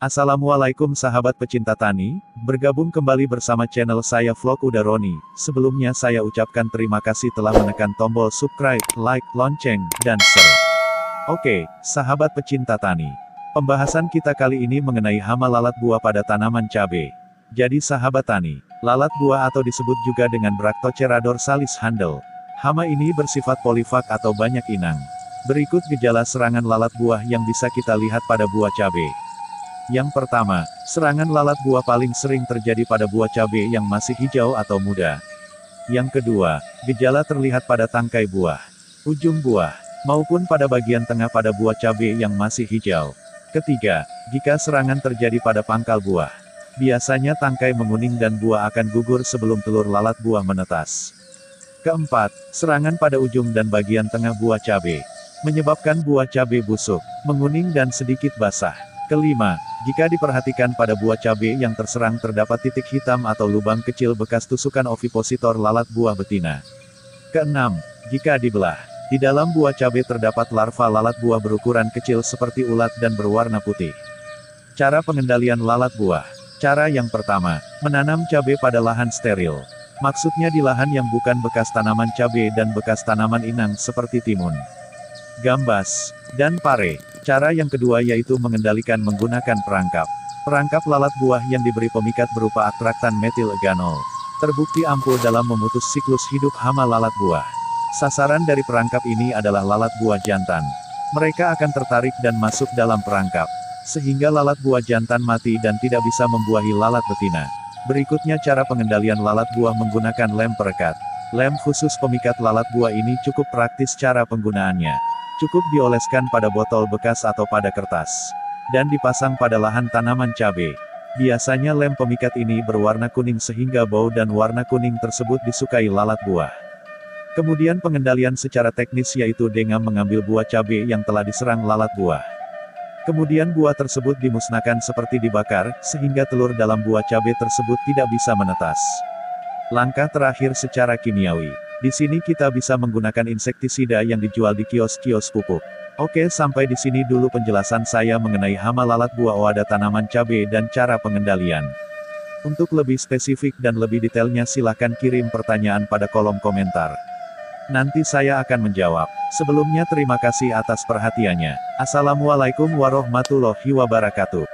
Assalamualaikum sahabat pecinta tani, bergabung kembali bersama channel saya Vlog Udaroni. Sebelumnya saya ucapkan terima kasih telah menekan tombol subscribe, like, lonceng, dan share. Oke, sahabat pecinta tani. Pembahasan kita kali ini mengenai hama lalat buah pada tanaman cabai. Jadi sahabat tani, lalat buah atau disebut juga dengan Brachypterygia dorsalis handel. Hama ini bersifat polifag atau banyak inang. Berikut gejala serangan lalat buah yang bisa kita lihat pada buah cabai. Yang pertama, serangan lalat buah paling sering terjadi pada buah cabai yang masih hijau atau muda. Yang kedua, gejala terlihat pada tangkai buah, ujung buah, maupun pada bagian tengah pada buah cabai yang masih hijau. Ketiga, jika serangan terjadi pada pangkal buah, biasanya tangkai menguning dan buah akan gugur sebelum telur lalat buah menetas. Keempat, serangan pada ujung dan bagian tengah buah cabai, menyebabkan buah cabai busuk, menguning dan sedikit basah. Kelima, jika diperhatikan pada buah cabai yang terserang terdapat titik hitam atau lubang kecil bekas tusukan ovipositor lalat buah betina. Keenam, jika dibelah, di dalam buah cabai terdapat larva lalat buah berukuran kecil seperti ulat dan berwarna putih. Cara pengendalian lalat buah. Cara yang pertama, menanam cabai pada lahan steril. Maksudnya di lahan yang bukan bekas tanaman cabai dan bekas tanaman inang seperti timun, gambas, dan pare. Cara yang kedua yaitu mengendalikan menggunakan perangkap. Perangkap lalat buah yang diberi pemikat berupa atraktan metil eganol. Terbukti ampuh dalam memutus siklus hidup hama lalat buah. Sasaran dari perangkap ini adalah lalat buah jantan. Mereka akan tertarik dan masuk dalam perangkap, sehingga lalat buah jantan mati dan tidak bisa membuahi lalat betina. Berikutnya cara pengendalian lalat buah menggunakan lem perekat. Lem khusus pemikat lalat buah ini cukup praktis cara penggunaannya. Cukup dioleskan pada botol bekas atau pada kertas, dan dipasang pada lahan tanaman cabai. Biasanya lem pemikat ini berwarna kuning sehingga bau dan warna kuning tersebut disukai lalat buah. Kemudian pengendalian secara teknis yaitu dengan mengambil buah cabai yang telah diserang lalat buah. Kemudian buah tersebut dimusnahkan seperti dibakar, sehingga telur dalam buah cabai tersebut tidak bisa menetas. Langkah terakhir secara kimiawi. Di sini kita bisa menggunakan insektisida yang dijual di kios-kios pupuk. Oke, sampai di sini dulu penjelasan saya mengenai hama lalat buah pada tanaman cabai dan cara pengendalian. Untuk lebih spesifik dan lebih detailnya silahkan kirim pertanyaan pada kolom komentar. Nanti saya akan menjawab. Sebelumnya terima kasih atas perhatiannya. Assalamualaikum warahmatullahi wabarakatuh.